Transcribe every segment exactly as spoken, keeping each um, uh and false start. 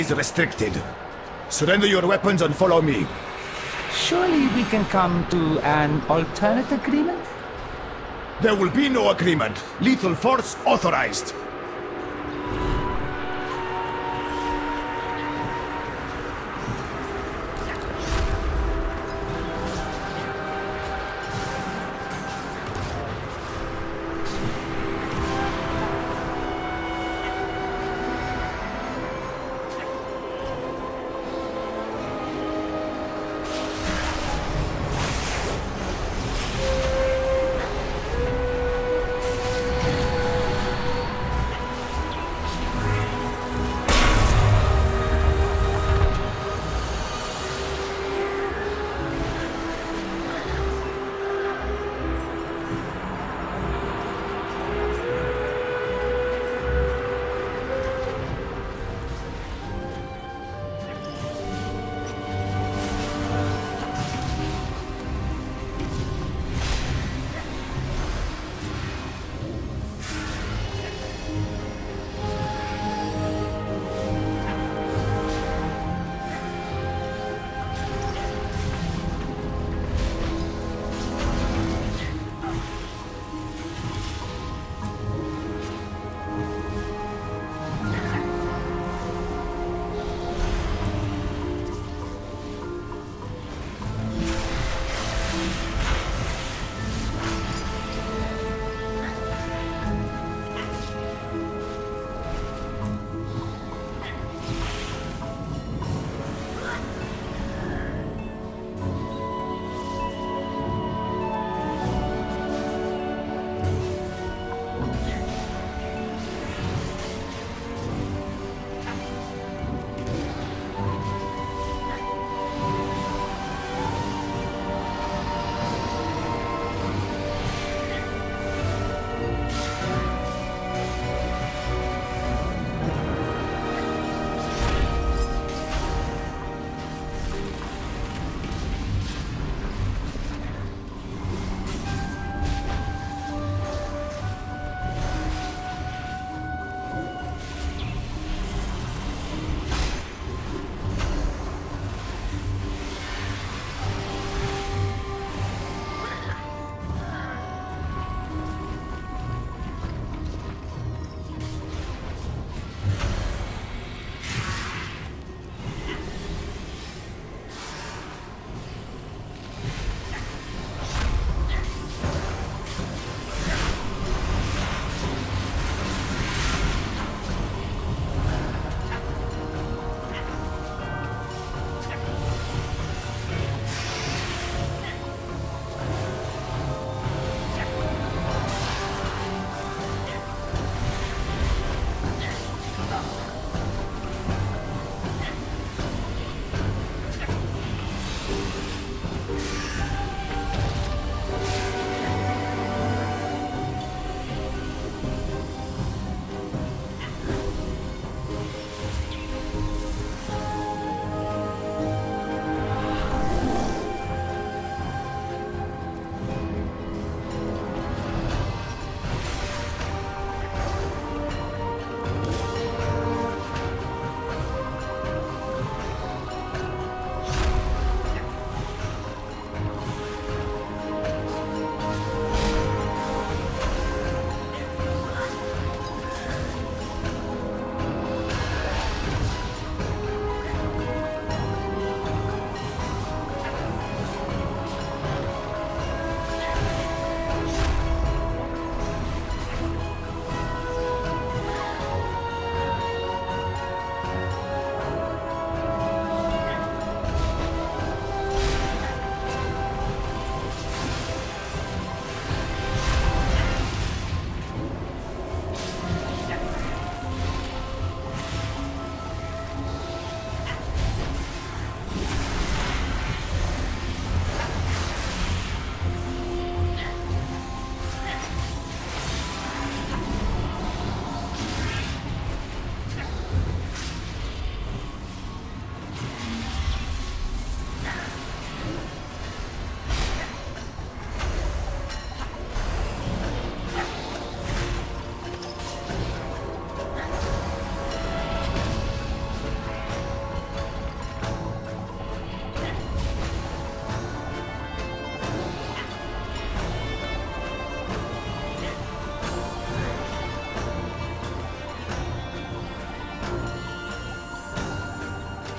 is restricted. Surrender your weapons and follow me. Surely we can come to an alternate agreement? There will be no agreement. Lethal force authorized.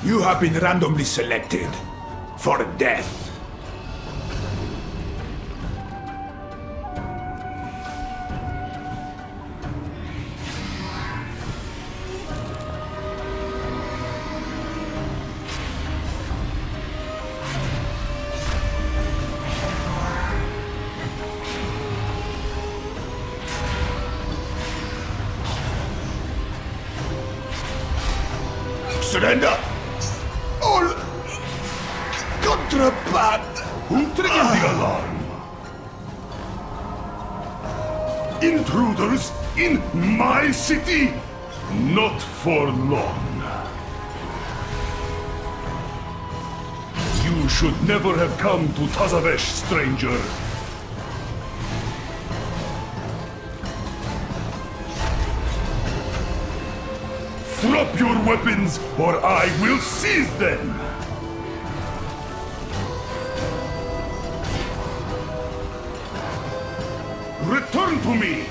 You have been randomly selected for death. Surrender! All contraband! Who triggered the alarm? Intruders in my city? Not for long. You should never have come to Tazavesh, stranger. Drop your weapons, or I will seize them! Return to me!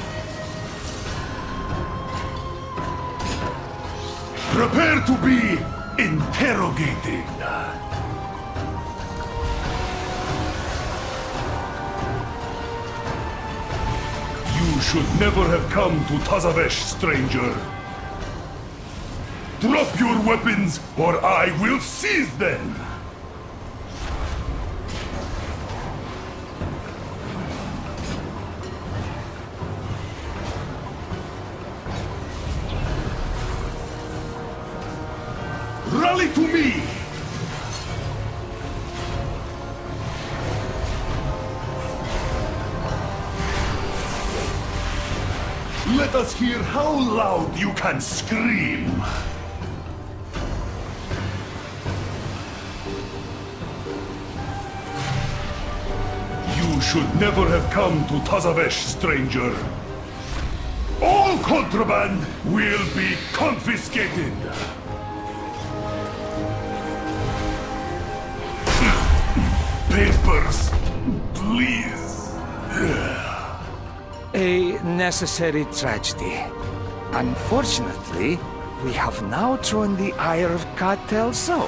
Prepare to be interrogated! You should never have come to Tazavesh, stranger. Drop your weapons, or I will seize them! Rally to me! Let us hear how loud you can scream! You should never have come to Tazavesh, stranger. All contraband will be confiscated. Papers, please. A necessary tragedy. Unfortunately, we have now drawn the ire of Cartel Zo.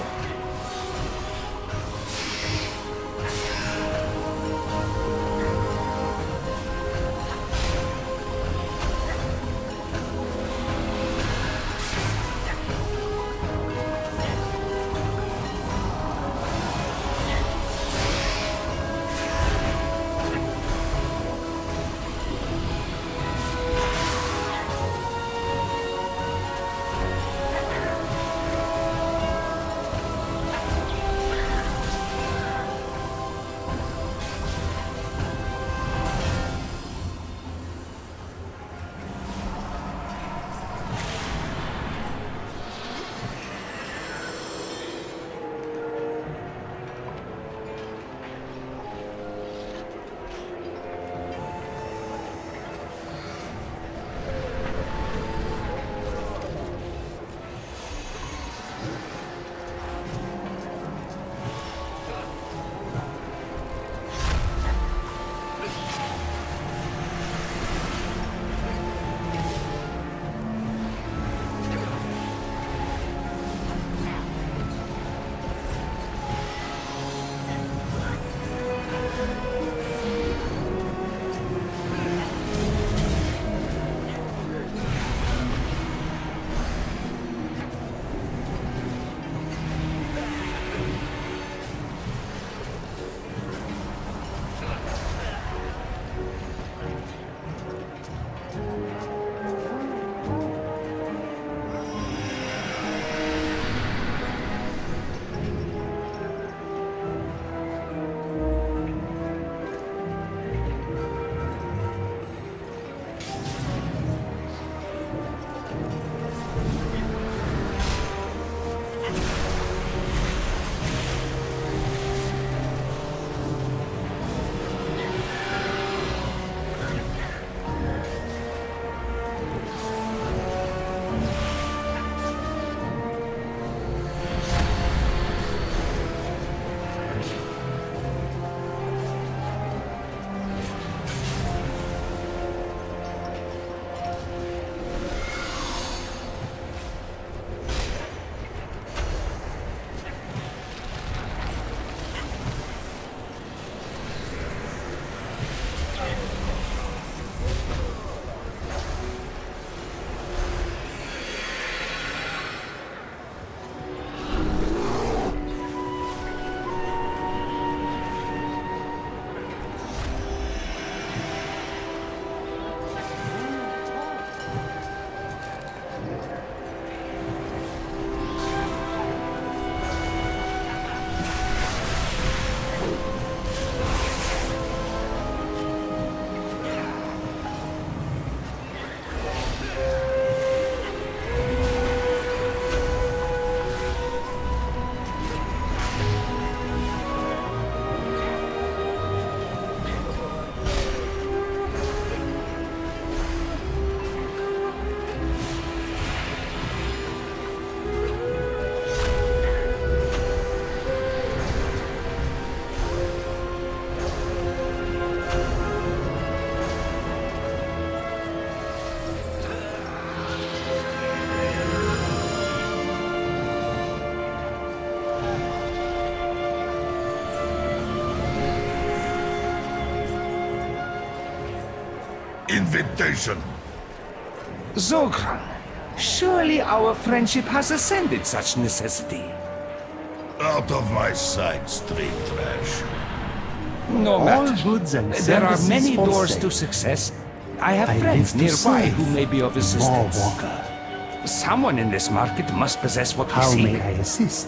invitation. Zogran, surely our friendship has ascended such necessity. Out of my sight, street trash. No All matter. goods and There are services many for doors sale. to success. I have I friends live to nearby serve. who may be of Small assistance. Walker, Someone in this market must possess what we how seek. may I assist?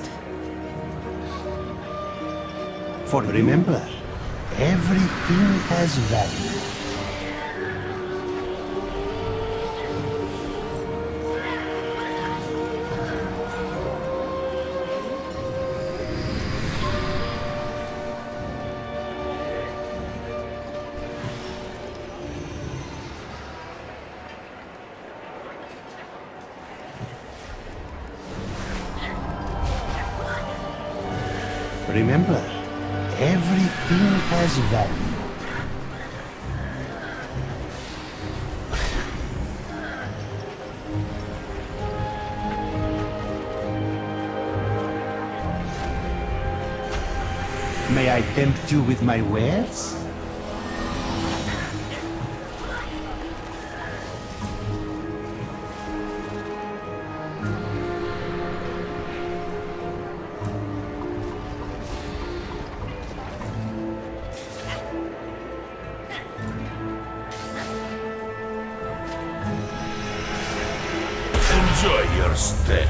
For remember, everything has value. Remember, everything has value. May I tempt you with my wares? Enjoy your stay.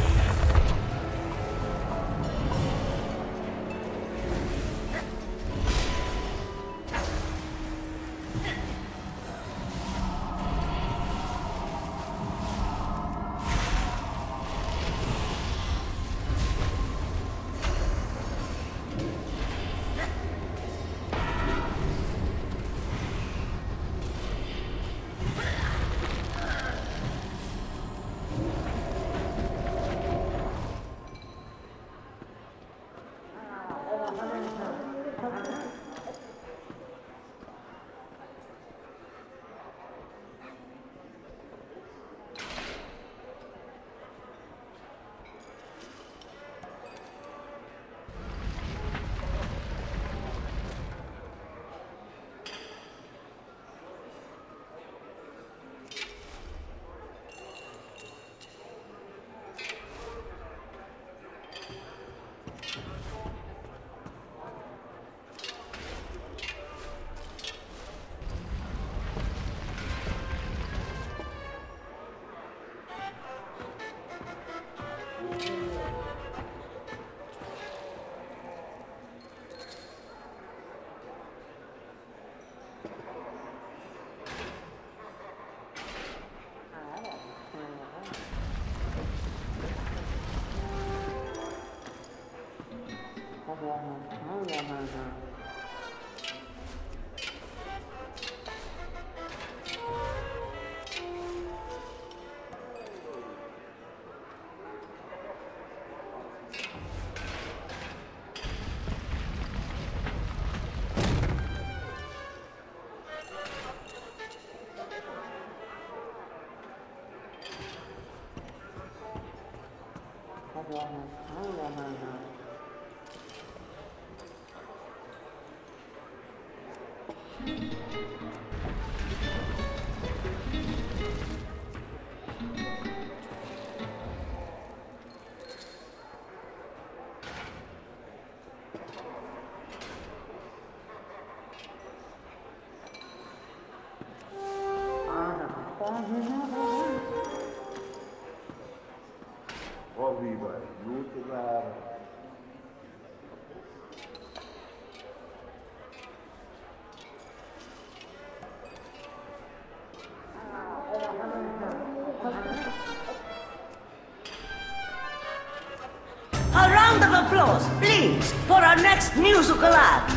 A round of applause, please, for our next musical act.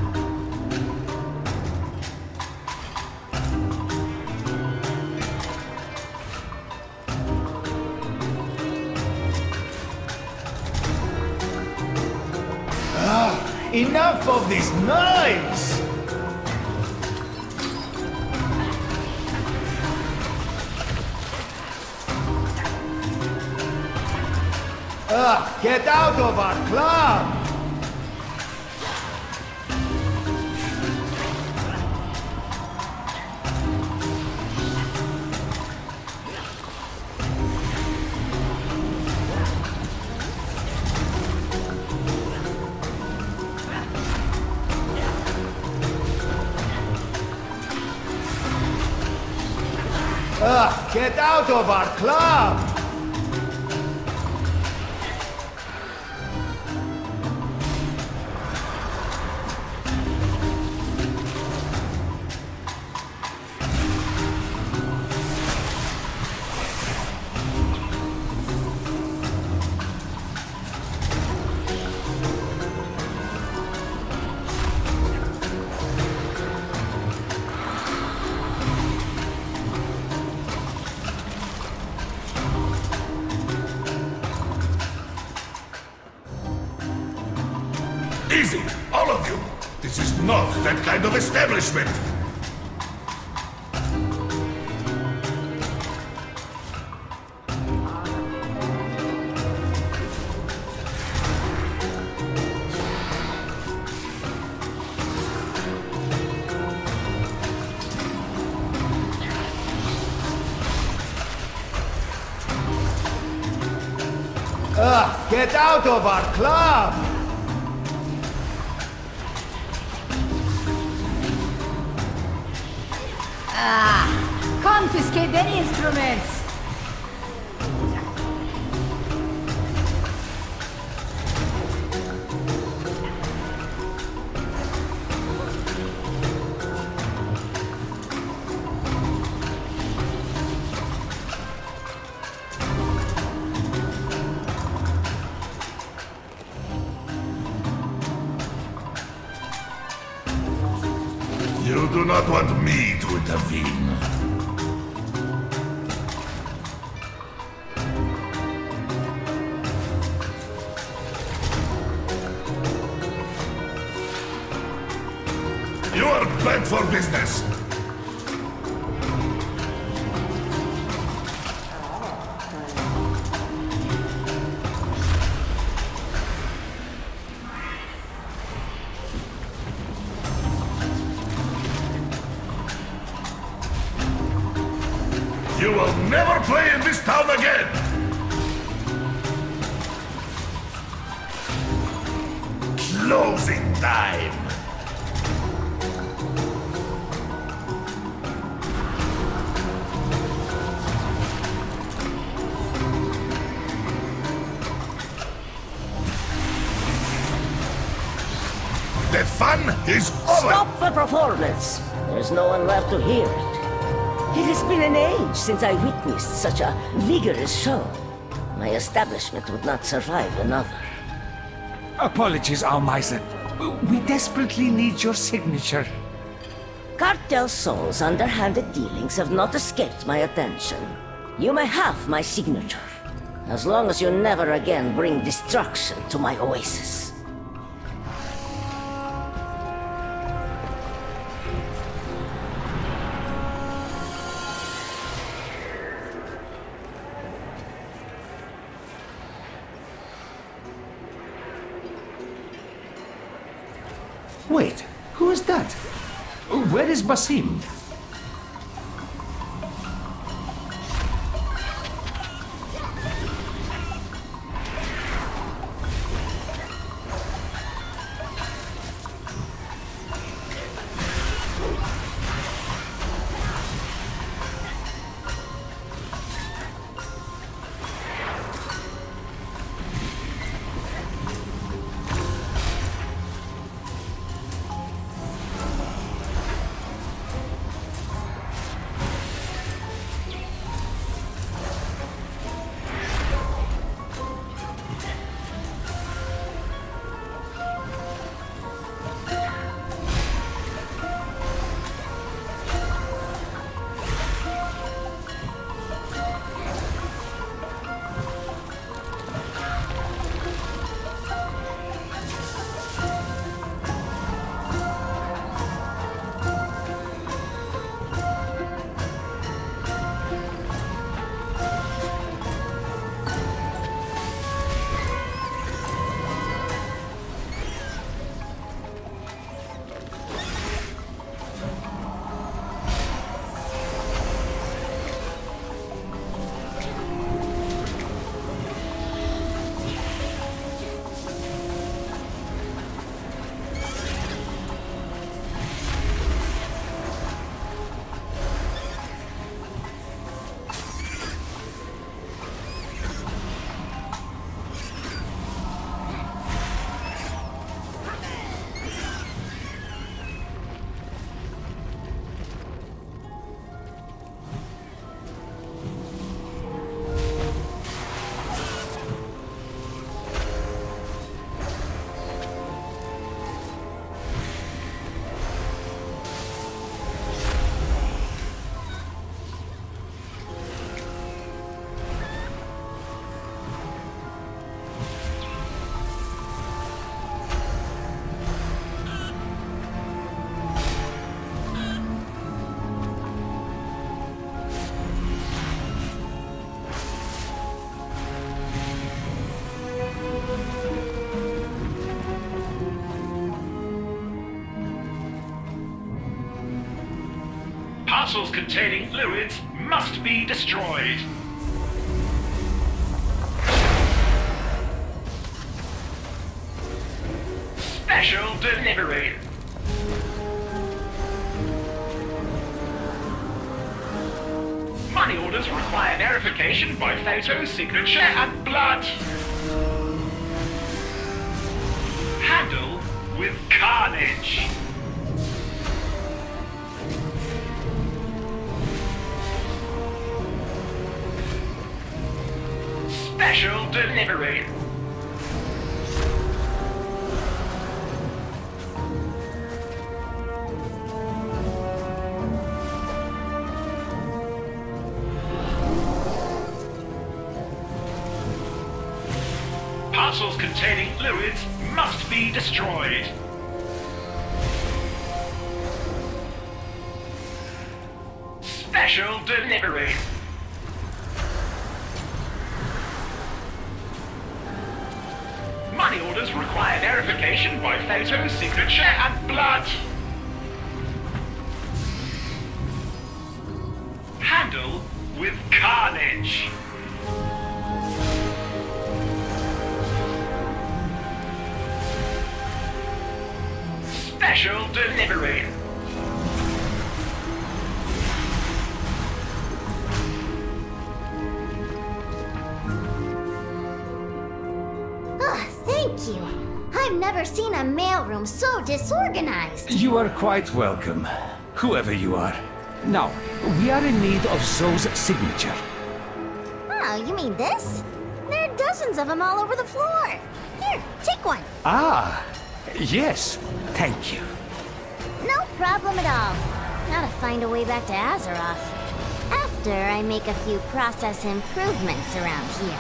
Enough of these knives! Ah, get out of our club! Ugh, get out of our club! Easy, all of you! This is not that kind of establishment! Ugh, get out of our club! Ah, confiscate their instruments! You do not want me to intervene. You are bad for business. You will never play in this town again! Closing time! The fun is over! Stop the performance! There's no one left to hear it. It has been an age since I witnessed such a vigorous show. My establishment would not survive another. Apologies, Almeister. We desperately need your signature. Cartel Sol's underhanded dealings have not escaped my attention. You may have my signature, as long as you never again bring destruction to my oasis. Wait, who is that? Where is Basim? Parcels containing fluids must be destroyed. Special delivery. Money orders require verification by photo, signature, and blood. Handle with carnage. Special delivery. Parcels containing fluids must be destroyed. Special delivery. Money orders require verification by photo, signature, and blood. Handle with carnage. Special delivery. Oh, thank you. I've never seen a mailroom so disorganized. You are quite welcome, whoever you are. Now, we are in need of Zoe's signature. Oh, you mean this? There are dozens of them all over the floor. Here, take one. Ah, yes, thank you. No problem at all. Gotta find a way back to Azeroth. After I make a few process improvements around here.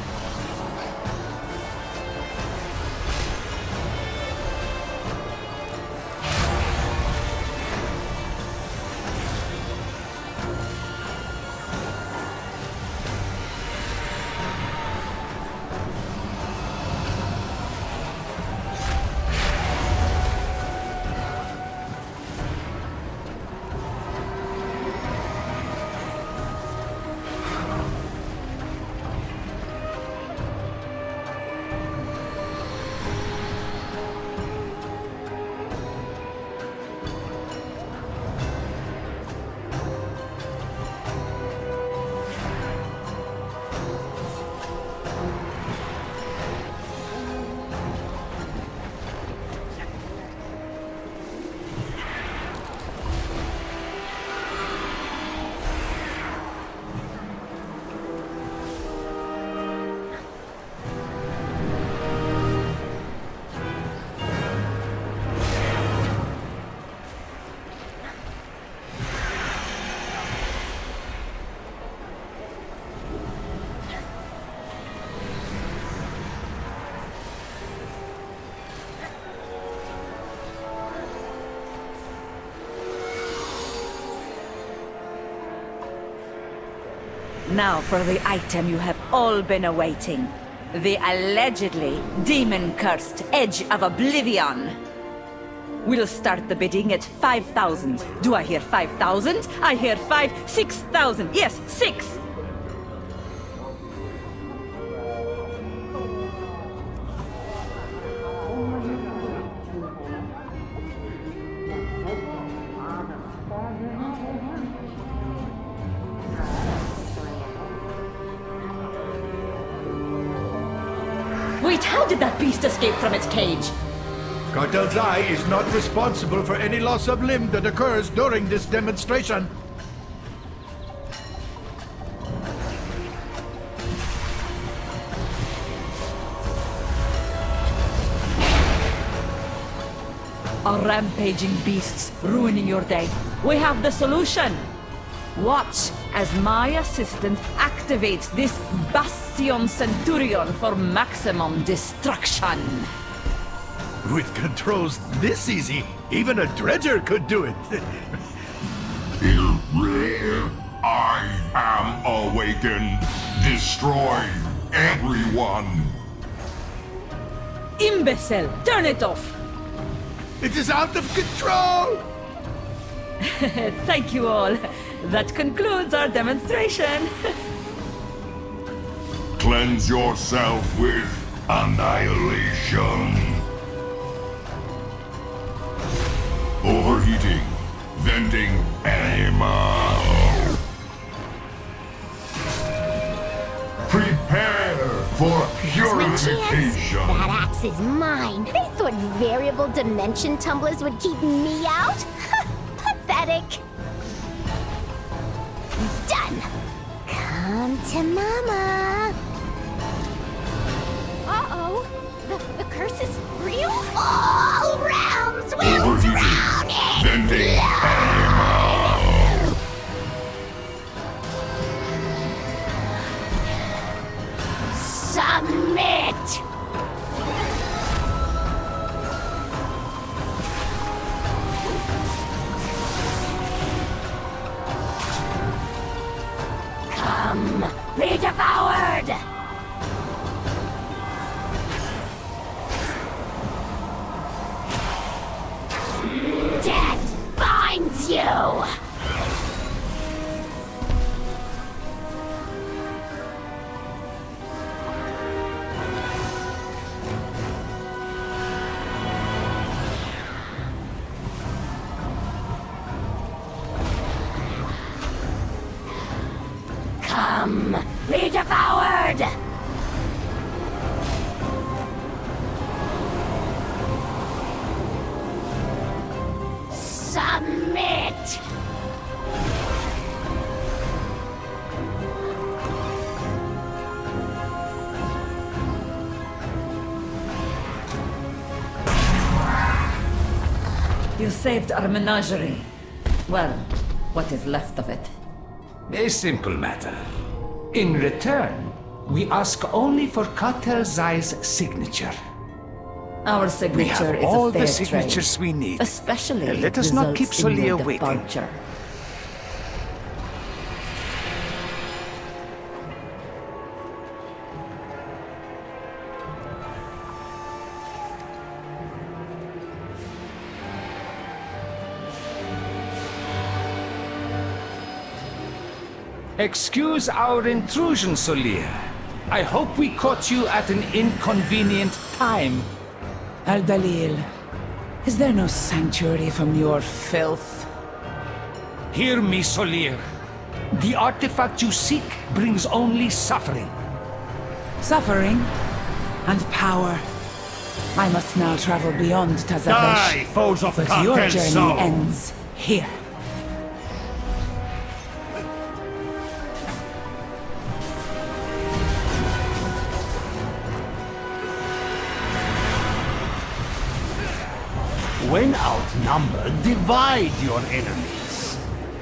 Now for the item you have all been awaiting. The allegedly demon-cursed Edge of Oblivion. We'll start the bidding at five thousand. Do I hear five thousand? I hear five, six thousand. Yes, six! Wait, how did that beast escape from its cage? Cartel's Eye is not responsible for any loss of limb that occurs during this demonstration. Are rampaging beasts ruining your day? We have the solution! Watch as my assistant activates this Bastion Centurion for maximum destruction. With controls this easy, even a dredger could do it. I am awakened. Destroy everyone. Imbecile! Turn it off! It is out of control! Thank you all. That concludes our demonstration. Cleanse yourself with annihilation. Overheating. Venting animal. Prepare for purification. That axe is mine. They thought variable dimension tumblers would keep me out? Pathetic. Done. Come to Mama. Uh-oh. The, the curse is real? All realms will drown in Venting animal. Submit! Come, be devoured! Death binds you! Come, be devoured! Submit! You saved our menagerie. Well, what is left of it? A simple matter. In return, we ask only for Cartel Zei's signature. Our signature We have is all a fair the signatures trade, we need. especially Let us not keep results in your Solia waiting. departure. Excuse our intrusion, Solia. I hope we caught you at an inconvenient time. Al-Dalil, is there no sanctuary from your filth? Hear me, Solia. The artifact you seek brings only suffering. Suffering and power. I must now travel beyond Tazavesh. Die, foes of but your Cartel journey Soul. ends here. When outnumbered, divide your enemies.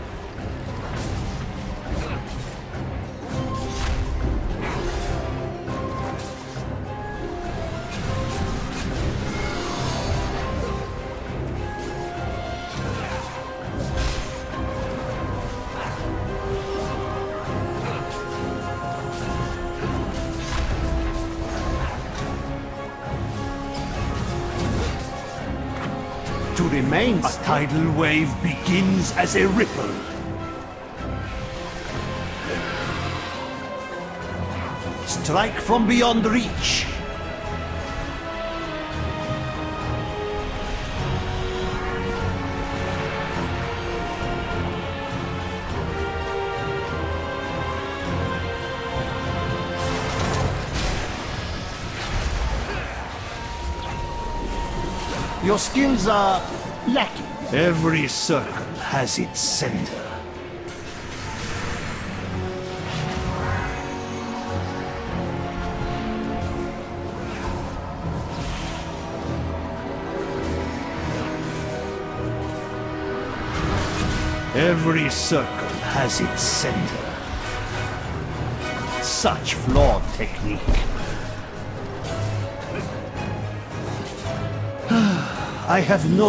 To remain, a tidal wave begins as a ripple. Strike from beyond reach. Your skills are lacking. Every circle has its center. Every circle has its center. Such flawed technique. I have no...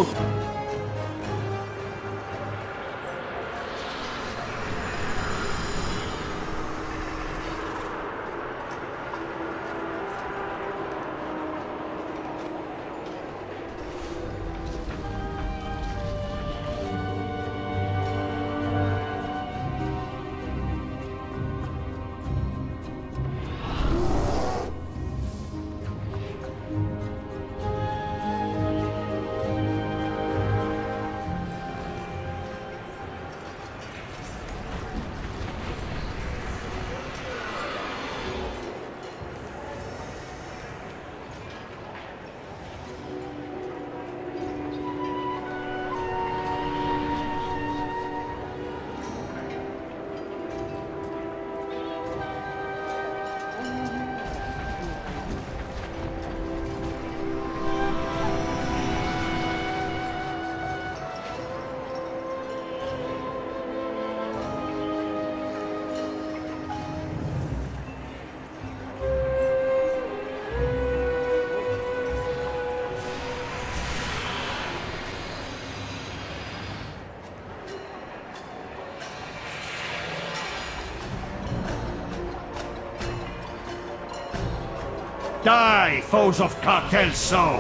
die, foes of Cartel Soul!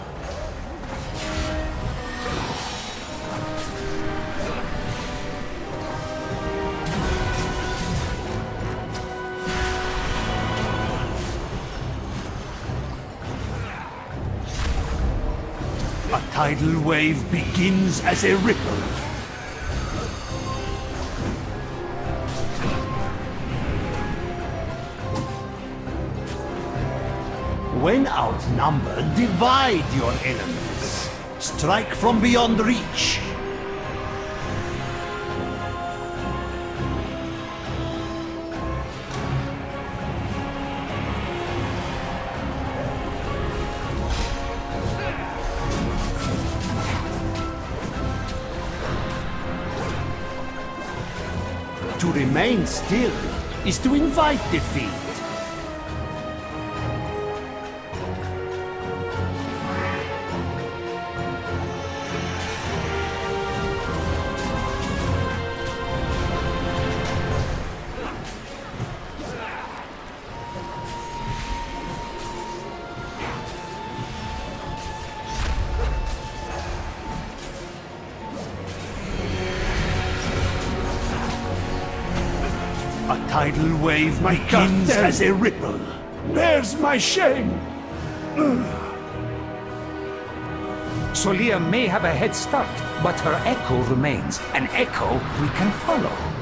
A tidal wave begins as a ripple. When outnumbered, divide your enemies. Strike from beyond reach. To remain still is to invite defeat. A tidal wave my begins cartel. As a ripple. Bears my shame. Solia may have a head start, but her echo remains, an echo we can follow.